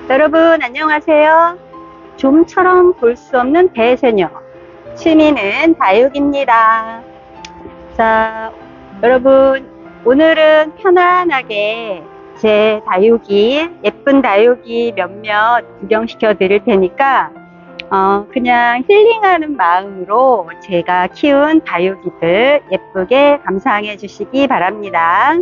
여러분 안녕하세요. 좀처럼 볼 수 없는 대세녀, 취미는 다육입니다. 자, 여러분 오늘은 편안하게 제 다육이, 예쁜 다육이 몇몇 구경시켜 드릴 테니까 그냥 힐링하는 마음으로 제가 키운 다육이들 예쁘게 감상해 주시기 바랍니다.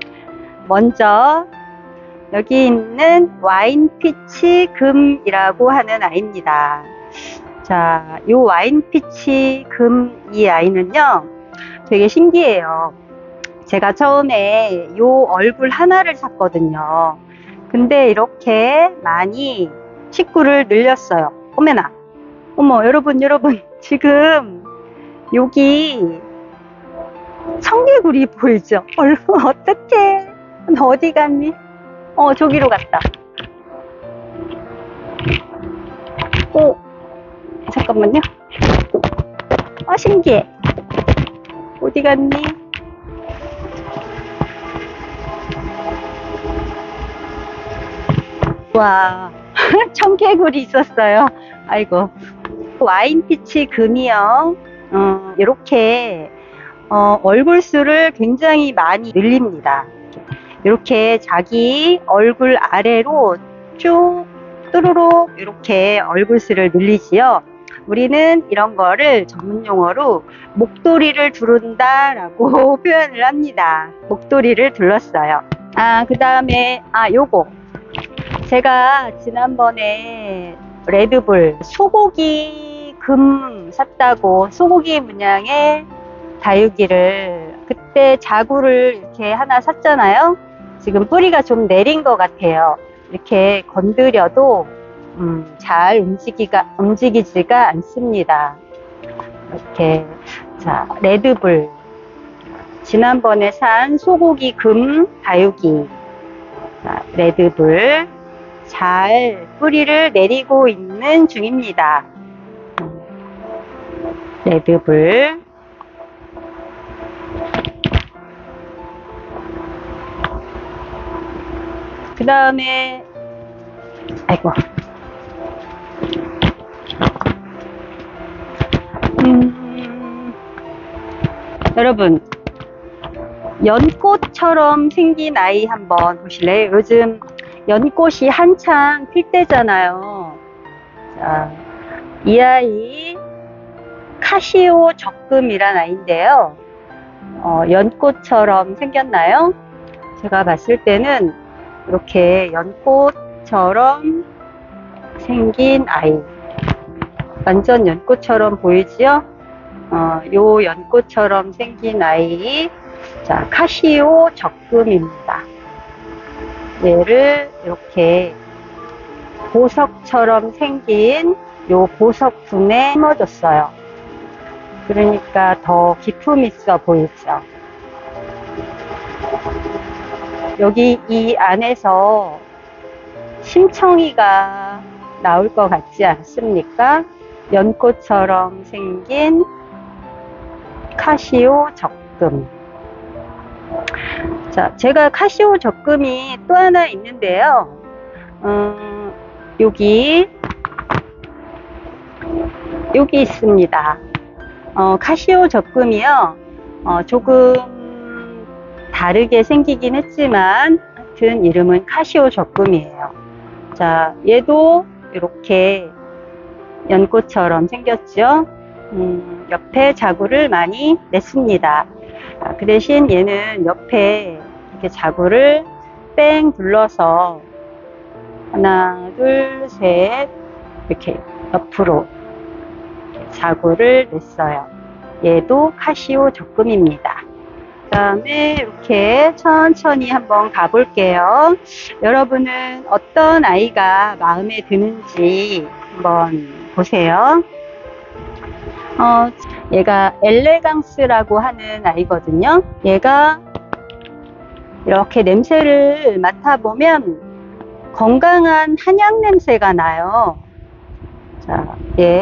먼저 여기 있는 와인피치 금이라고 하는 아이입니다. 자, 이 와인피치 금 이 아이는요 되게 신기해요. 제가 처음에 이 얼굴 하나를 샀거든요. 근데 이렇게 많이 식구를 늘렸어요. 어머나, 어머, 여러분 지금 여기 청개구리 보이죠? 얼른 어떡해, 너 어디 갔니? 저기로 갔다. 잠깐만요. 신기해. 어디 갔니? 와, 청개구리 있었어요. 아이고. 와인피치 금이요. 이렇게 얼굴 수를 굉장히 많이 늘립니다. 이렇게 자기 얼굴 아래로 쭉 뚜루룩 이렇게 얼굴 수를 늘리지요. 우리는 이런 거를 전문 용어로 목도리를 두른다 라고 표현을 합니다. 목도리를 둘렀어요. 그 다음에 요거 제가 지난번에 레드불 소고기 금 샀다고, 소고기 문양의 다육이를 그때 자구를 이렇게 하나 샀잖아요. 지금 뿌리가 좀 내린 것 같아요. 이렇게 건드려도 잘 움직이지가 않습니다. 이렇게. 자, 레드불, 지난번에 산 소고기 금 다육이. 자, 레드불 잘 뿌리를 내리고 있는 중입니다. 레드불. 그 다음에 아이고, 여러분 연꽃처럼 생긴 아이 한번 보실래요? 요즘 연꽃이 한창 필 때잖아요. 자, 이 아이 카시오 적금이란 아이인데요. 연꽃처럼 생겼나요? 제가 봤을 때는 이렇게 연꽃처럼 생긴 아이, 완전 연꽃처럼 보이지요? 요 연꽃처럼 생긴 아이, 자, 카시오 적금입니다. 얘를 이렇게 보석처럼 생긴 요 보석분에 심어줬어요. 그러니까 더 기품 있어 보이죠? 여기 이 안에서 심청이가 나올 것 같지 않습니까? 연꽃처럼 생긴 카시오 적금. 자, 제가 카시오 적금이 또 하나 있는데요. 여기 있습니다. 카시오 적금이요. 조금 다르게 생기긴 했지만 하여튼 이름은 카시오 적금이에요. 자, 얘도 이렇게 연꽃처럼 생겼죠. 옆에 자구를 많이 냈습니다. 그 대신 얘는 옆에 이렇게 자구를 뺑 둘러서 하나, 둘, 셋 이렇게 옆으로 자구를 냈어요. 얘도 카시오 적금입니다. 그 다음에 이렇게 천천히 한번 가볼게요. 여러분은 어떤 아이가 마음에 드는지 한번 보세요. 얘가 엘레강스라고 하는 아이거든요. 얘가 이렇게 냄새를 맡아보면 건강한 한약 냄새가 나요. 자, 얘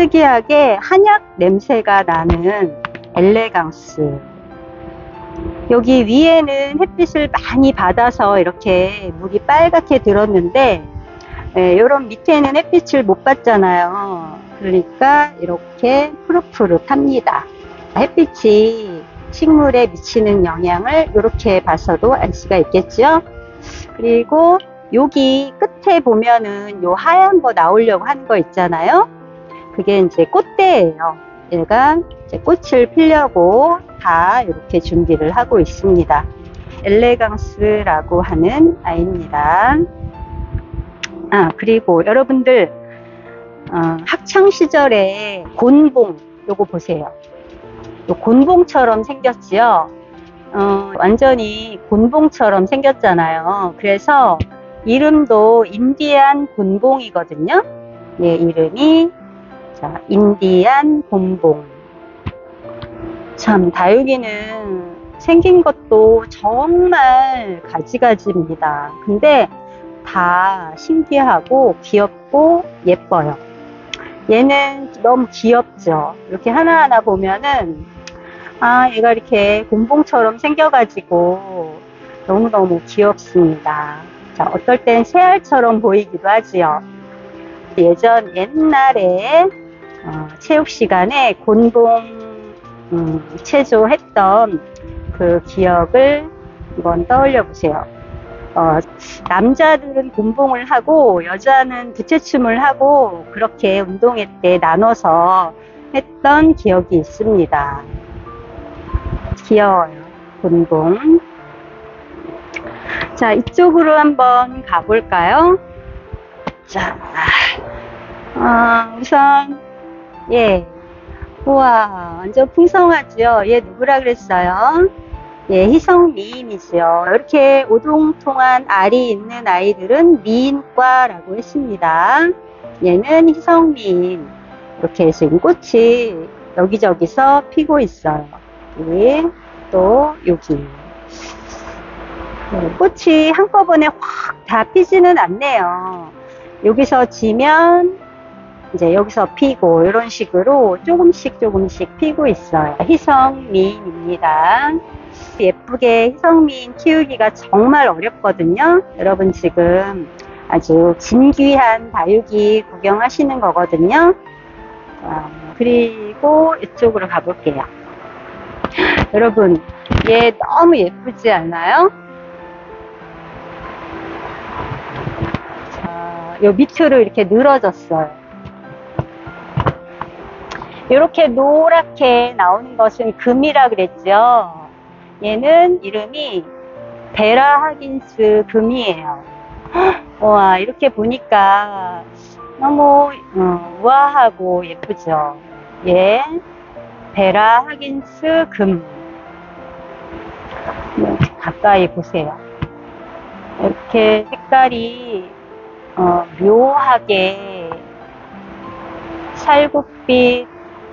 특이하게 한약 냄새가 나는 엘레강스. 여기 위에는 햇빛을 많이 받아서 이렇게 물이 빨갛게 들었는데, 이런 밑에는 햇빛을 못 받잖아요. 그러니까 이렇게 푸릇푸릇합니다. 햇빛이 식물에 미치는 영향을 이렇게 봐서도 알 수가 있겠죠. 그리고 여기 끝에 보면은 요 하얀 거 나오려고 하는 거 있잖아요. 그게 이제 꽃대예요. 얘가 이제 꽃을 피려고 다 이렇게 준비를 하고 있습니다. 엘레강스라고 하는 아이입니다. 그리고 여러분들 학창 시절에 곤봉 요거 보세요. 요 곤봉처럼 생겼지요. 완전히 곤봉처럼 생겼잖아요. 그래서 이름도 인디안 곤봉이거든요. 예, 이름이 인디안 곤봉. 참 다육이는 생긴 것도 정말 가지가지입니다. 근데 다 신기하고 귀엽고 예뻐요. 얘는 너무 귀엽죠. 이렇게 하나하나 보면은 얘가 이렇게 곤봉처럼 생겨가지고 너무너무 귀엽습니다. 자, 어떨 땐 새알처럼 보이기도 하지요. 옛날에 체육 시간에 곤봉 체조했던 그 기억을 한번 떠올려 보세요. 남자들은 곤봉을 하고 여자는 부채춤을 하고 그렇게 운동회 때 나눠서 했던 기억이 있습니다. 귀여워요, 곤봉. 자, 이쪽으로 한번 가볼까요? 자, 우선 우와, 완전 풍성하죠. 얘 누구라 그랬어요? 예, 희성미인이죠. 이렇게 오동통한 알이 있는 아이들은 미인과라고 했습니다. 얘는 희성미인. 이렇게 지금 꽃이 여기저기서 피고 있어요. 여기, 또 여기. 꽃이 한꺼번에 확 다 피지는 않네요. 여기서 지면 이제 여기서 피고 이런 식으로 조금씩 피고 있어요. 희성미인입니다. 예쁘게 희성미인 키우기가 정말 어렵거든요. 여러분 지금 아주 진귀한 다육이 구경하시는 거거든요. 그리고 이쪽으로 가볼게요. 여러분, 얘 너무 예쁘지 않아요? 자, 요 밑으로 이렇게 늘어졌어요. 이렇게 노랗게 나오는 것은 금이라 그랬죠. 얘는 이름이 베라 하긴스 금이에요. 와, 이렇게 보니까 너무 우아하고 예쁘죠. 예, 베라 하긴스 금. 가까이 보세요. 이렇게 색깔이 묘하게 살구빛,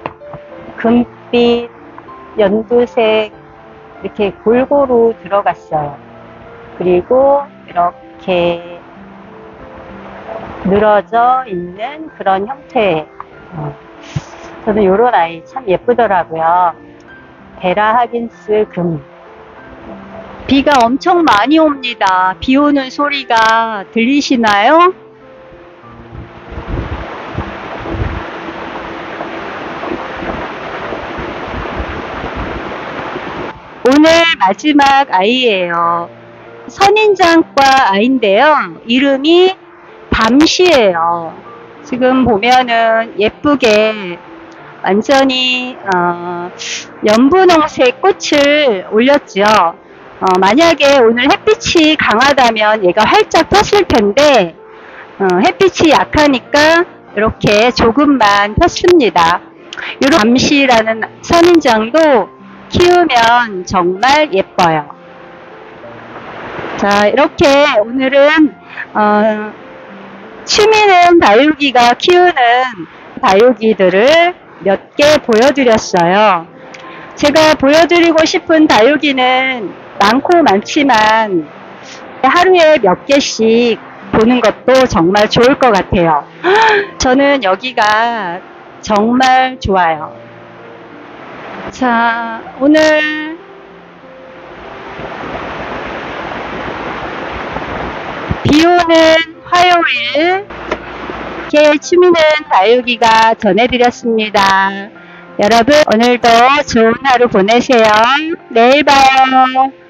금빛, 연두색 이렇게 골고루 들어갔어요. 그리고 이렇게 늘어져 있는 그런 형태의 저는 이런 아이 참 예쁘더라고요. 베라 하긴스 금. 비가 엄청 많이 옵니다. 비 오는 소리가 들리시나요? 오늘 마지막 아이예요. 선인장과 아이인데요. 이름이 밤시예요. 지금 보면은 예쁘게 완전히 연분홍색 꽃을 올렸죠. 만약에 오늘 햇빛이 강하다면 얘가 활짝 폈을 텐데 햇빛이 약하니까 이렇게 조금만 폈습니다. 이런 밤시라는 선인장도 키우면 정말 예뻐요. 자, 이렇게 오늘은 취미는 다육이가 키우는 다육이들을 몇 개 보여드렸어요. 제가 보여드리고 싶은 다육이는 많고 많지만 하루에 몇 개씩 보는 것도 정말 좋을 것 같아요. 저는 여기가 정말 좋아요. 자, 오늘 비 오는 화요일, 이렇게 추미는 다육이가 전해드렸습니다. 여러분, 오늘도 좋은 하루 보내세요. 내일 봐요.